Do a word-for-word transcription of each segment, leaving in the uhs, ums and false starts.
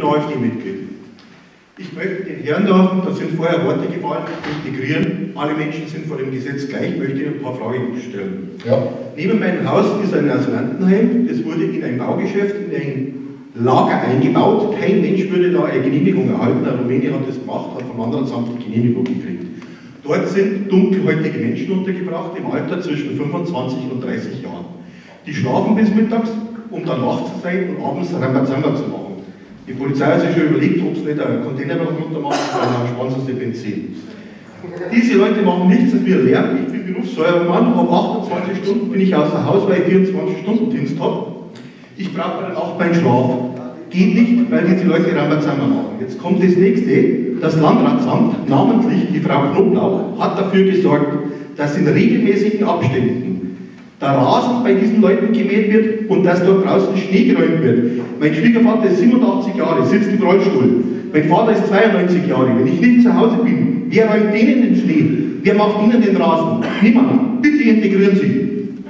AfD-Mitglied. Ich möchte den Herrn da, da sind vorher Worte gefallen, integrieren. Alle Menschen sind vor dem Gesetz gleich. Ich möchte Ihnen ein paar Fragen stellen. Ja. Neben meinem Haus ist ein Asylantenheim. Das wurde in ein Baugeschäft, in ein Lager eingebaut. Kein Mensch würde da eine Genehmigung erhalten. Ein Rumäne hat das gemacht, hat vom Landratsamt die Genehmigung gekriegt. Dort sind dunkelhäutige Menschen untergebracht, im Alter zwischen fünfundzwanzig und dreißig Jahren. Die schlafen bis mittags, um dann wach zu sein und abends Rambazamba zu machen. Die Polizei hat sich schon überlegt, ob es nicht einen Container noch runter macht, weil dann sparen sie Benzin. Diese Leute machen nichts als wir lernen. Ich bin Berufsfeuerwehrmann, ab achtundzwanzig Stunden bin ich außer Haus, weil ich vierundzwanzig Stunden Dienst habe. Ich brauche bei der Nacht meinen Schlaf. Geht nicht, weil diese Leute Rambazamba machen. Jetzt kommt das nächste. Das Landratsamt, namentlich die Frau Knoblauch, hat dafür gesorgt, dass in regelmäßigen Abständen der Rasen bei diesen Leuten gemäht wird und dass dort draußen Schnee geräumt wird. Mein Schwiegervater ist siebenundachtzig Jahre, sitzt im Rollstuhl. Mein Vater ist zweiundneunzig Jahre. Wenn ich nicht zu Hause bin, wer räumt denen den Schnee? Wer macht ihnen den Rasen? Niemand. Bitte integrieren Sie.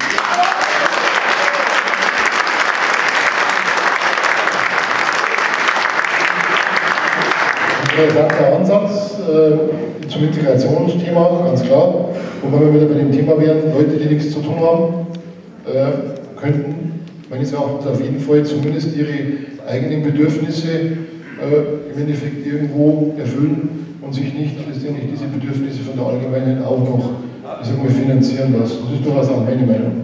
Interessanter Ansatz äh, zum Integrationsthema, ganz klar. Wobei wir wieder bei dem Thema wären, Leute, die nichts zu tun haben, äh, könnten meines Erachtens auf jeden Fall zumindest ihre eigenen Bedürfnisse äh, im Endeffekt irgendwo erfüllen und sich nicht letztendlich diese Bedürfnisse von der Allgemeinheit auch noch, ich sag mal, finanzieren lassen. Das ist durchaus auch meine Meinung.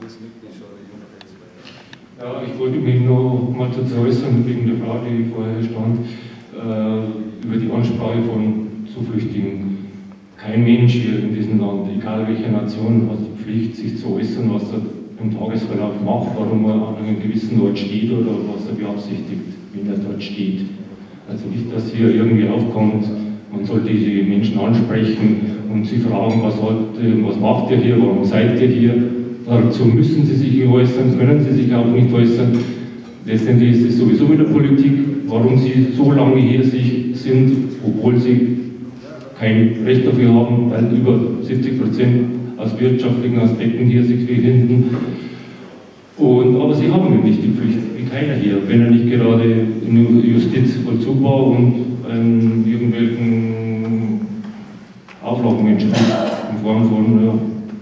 Ja, ich wollte mich noch mal dazu äußern, wegen der Frage, die vorher stand, äh, über die Ansprache von Zuflüchtigen. Kein Mensch hier in diesem Land, egal welche Nation, hat die Pflicht, sich zu äußern, was er im Tagesverlauf macht, warum er an einem gewissen Ort steht oder was er beabsichtigt, wenn er dort steht. Also nicht, dass hier irgendwie aufkommt, man sollte diese Menschen ansprechen und sie fragen, was, hat, was macht ihr hier, warum seid ihr hier? Dazu müssen sie sich äußern, können sie sich auch nicht äußern. Letztendlich ist es sowieso mit der Politik, warum sie so lange hier sich sind, obwohl sie kein Recht dafür haben, weil über siebzig Prozent aus wirtschaftlichen Aspekten hier sich befinden. Und, aber sie haben nicht die Pflicht, wie keiner hier, wenn er nicht gerade in Justizvollzug war und ähm, irgendwelchen Auflagen entspricht, in Form von ja,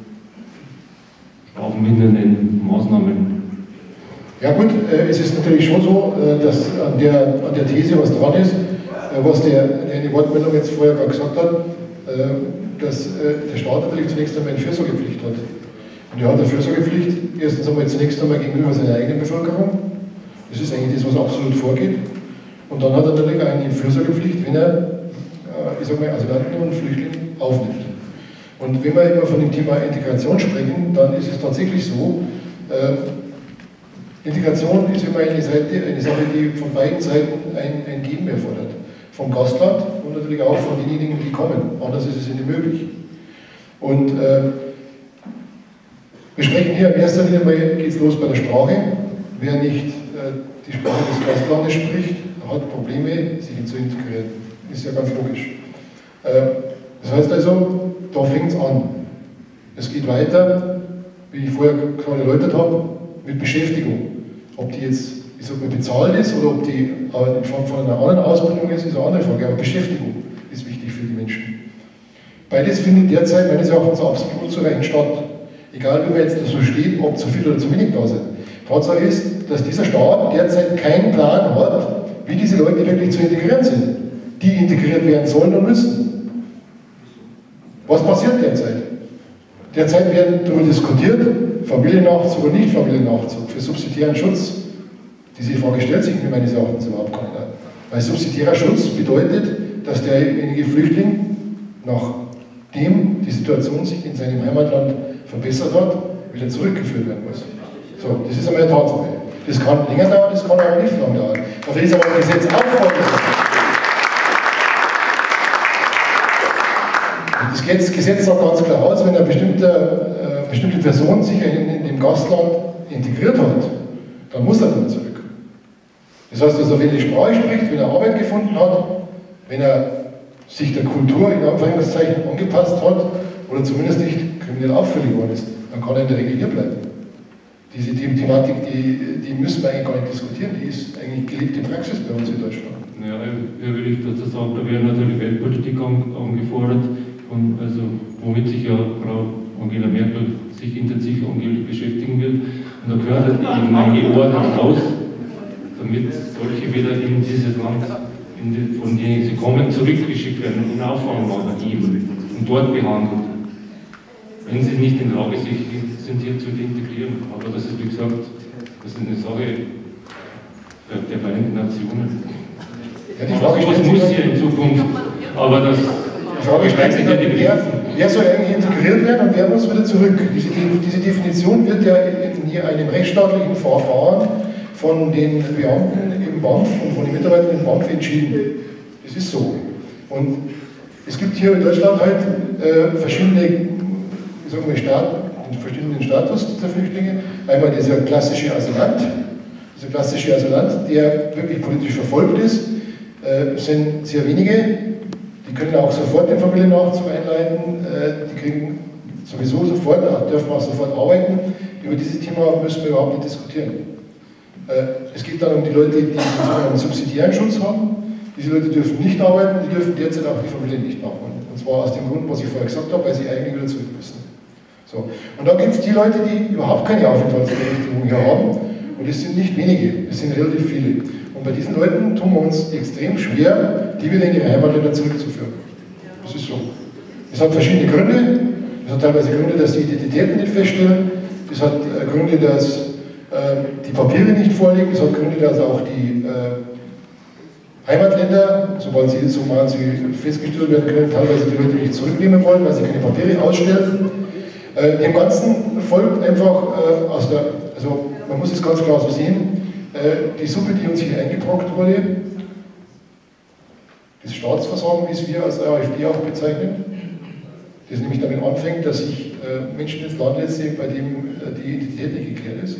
strafmindernden Maßnahmen. Ja gut, äh, es ist natürlich schon so, äh, dass an der, an der These was dran ist, äh, was der, der eine Wortmeldung jetzt vorher gerade gesagt hat, äh, dass äh, der Staat natürlich zunächst einmal eine Fürsorgepflicht hat. Und er hat eine Fürsorgepflicht, erstens einmal zunächst einmal gegenüber seiner eigenen Bevölkerung. Das ist eigentlich das, was absolut vorgeht. Und dann hat er natürlich auch eine Fürsorgepflicht, wenn er, äh, ich sag mal, Asylanten und Flüchtlinge aufnimmt. Und wenn wir immer von dem Thema Integration sprechen, dann ist es tatsächlich so, äh, Integration ist immer eine, Seite, eine Sache, die von beiden Seiten ein, ein Geben erfordert. Vom Gastland und natürlich auch von denjenigen, die kommen. Anders ist es nicht möglich. Und äh, wir sprechen hier in erster Linie mal, geht es los bei der Sprache. Wer nicht äh, die Sprache des Gastlandes spricht, hat Probleme, sich zu integrieren. Ist ja ganz logisch. Äh, das heißt also, da fängt es an. Es geht weiter, wie ich vorher gerade erläutert habe, mit Beschäftigung. Ob die jetzt, ich sag mal, bezahlt ist oder ob die in Form von einer anderen Ausbildung ist, ist eine andere Frage. Aber Beschäftigung ist wichtig für die Menschen. Beides findet derzeit meines Erachtens absolut unzureichend statt. Egal, wie man jetzt so steht, ob zu viel oder zu wenig da sind. Tatsache ist, dass dieser Staat derzeit keinen Plan hat, wie diese Leute wirklich zu integrieren sind, die integriert werden sollen und müssen. Was passiert derzeit? Derzeit werden darüber diskutiert, Familiennachzug oder nicht Familiennachzug für subsidiären Schutz. Diese Frage stellt sich mir meines Erachtens überhaupt keiner. Weil subsidiärer Schutz bedeutet, dass derjenige Flüchtling, nachdem die Situation sich in seinem Heimatland verbessert hat, wieder zurückgeführt werden muss. So, das ist einmal eine Tatsache. Das kann länger dauern, das kann aber nicht lang dauern. Dafür ist aber das Gesetz auch vorgesehen. Das Gesetz sagt ganz klar aus, wenn eine bestimmte, äh, bestimmte Person sich in, in dem Gastland integriert hat, dann muss er dann zurück. Das heißt also, wenn er die Sprache spricht, wenn er Arbeit gefunden hat, wenn er sich der Kultur in Anführungszeichen angepasst hat oder zumindest nicht kriminell auffällig geworden ist, dann kann er in der Regel hier bleiben. diese Thematik, die, die müssen wir eigentlich gar nicht diskutieren, die ist eigentlich gelebte Praxis bei uns in Deutschland. Ja, ja, will ich dazu sagen, da wäre natürlich Weltpolitik angefordert, und also, womit sich ja Frau Angela Merkel sich intensiv angeblich beschäftigen will. Und da gehört halt eben ein geordnet raus, damit solche wieder in dieses Land, in die, von denen sie kommen, zurückgeschickt werden und Auffanglager geben und dort behandelt. Wenn sie nicht in der Lage sind, hier zu integrieren. Aber das ist, wie gesagt, das ist eine Sache der Vereinten Nationen. Ja, die Frage was muss hier in Zukunft, aber das... Die Frage stellt sich dann, wer, wer soll eigentlich integriert werden und wer muss wieder zurück? Diese, diese Definition wird ja in hier einem rechtsstaatlichen Verfahren von den Beamten im B A M F und von den Mitarbeitern im B A M F entschieden. Das ist so. Und es gibt hier in Deutschland halt äh, verschiedene, sagen wir, Staaten, verschiedenen Status der Flüchtlinge. Einmal dieser klassische Asylant, dieser klassische Asylant, der wirklich politisch verfolgt ist, äh, sind sehr wenige. Die können auch sofort den Familiennachzug einleiten, äh, die kriegen sowieso sofort, dürfen auch sofort arbeiten. Über dieses Thema müssen wir überhaupt nicht diskutieren. Äh, es geht dann um die Leute, die einen subsidiären Schutz haben. Diese Leute dürfen nicht arbeiten, die dürfen derzeit auch die Familie nicht nachholen. Und zwar aus dem Grund, was ich vorher gesagt habe, weil sie eigentlich wieder zurück müssen. So. Und dann gibt es die Leute, die überhaupt keine Aufenthaltsberechtigung hier haben. Und das sind nicht wenige, das sind relativ viele. Und bei diesen Leuten tun wir uns extrem schwer, die wieder in ihre Heimatländer zurückzuführen. Das ist so. Das hat verschiedene Gründe. Das hat teilweise Gründe, dass die Identitäten nicht feststellen. Das hat äh, Gründe, dass äh, die Papiere nicht vorliegen. Das hat Gründe, dass auch die äh, Heimatländer, sobald sie, sobald sie festgestellt werden können, teilweise die Leute nicht zurücknehmen wollen, weil sie keine Papiere ausstellen. Äh, dem Ganzen folgt einfach äh, aus der, also man muss es ganz klar so sehen, äh, die Suppe, die uns hier eingebrockt wurde, das Staatsversagen, wie es wir als AfD auch bezeichnen, das nämlich damit anfängt, dass ich äh, Menschen ins Land setze, bei dem äh, die Identität nicht geklärt ist,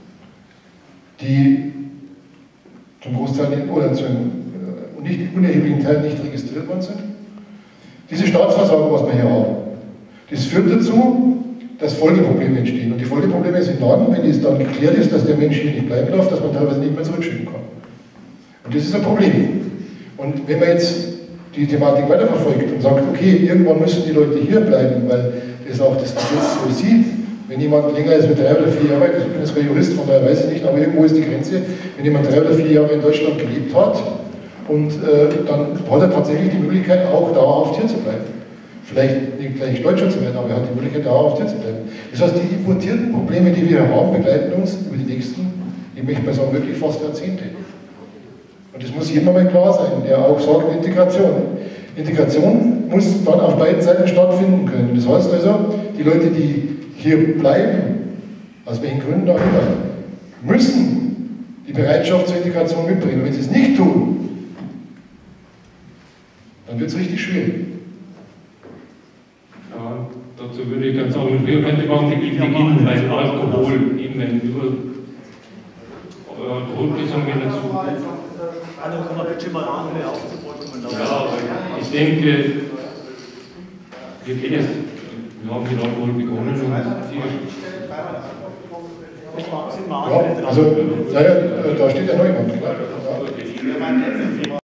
die zum Großteil nicht, oder zu einem äh, nicht unerheblichen Teil nicht registriert worden sind. Diese Staatsversagen, was wir hier haben, das führt dazu, dass Folgeprobleme entstehen. Und die Folgeprobleme sind dann, wenn es dann geklärt ist, dass der Mensch hier nicht bleiben darf, dass man teilweise nicht mehr zurückschicken kann. Und das ist ein Problem. Und wenn man jetzt die Thematik weiterverfolgt und sagt, okay, irgendwann müssen die Leute hier bleiben, weil das auch das Gesetz so sieht, wenn jemand länger als mit drei oder vier Jahren, ich bin jetzt kein Jurist, von daher weiß ich nicht, aber irgendwo ist die Grenze, wenn jemand drei oder vier Jahre in Deutschland gelebt hat, und äh, dann hat er tatsächlich die Möglichkeit, auch dauerhaft hier zu bleiben. Vielleicht nicht gleich Deutscher zu werden, aber er hat die Möglichkeit, dauerhaft hier zu bleiben. Das heißt, die importierten Probleme, die wir haben, begleiten uns über die nächsten, ich möchte mal sagen, wirklich fast Jahrzehnte. Und das muss jedem mal klar sein, der auch sagt, Integration. Integration muss dann auf beiden Seiten stattfinden können. Das heißt also, die Leute, die hier bleiben, aus welchen Gründen auch immer, müssen die Bereitschaft zur Integration mitbringen. Und wenn sie es nicht tun, dann wird es richtig schwierig. Ja, dazu würde ich ganz sagen, wir könnten man beginnen bei Alkohol, eben wenn nur Alkoholgesungen dazu. Anno, kann man bitte mal anfangen aufzubauen? Ja, aber ich denke, wir gehen jetzt, wir haben mit Alkohol begonnen und ja, also, naja, da steht ja noch jemand, klar. Ja.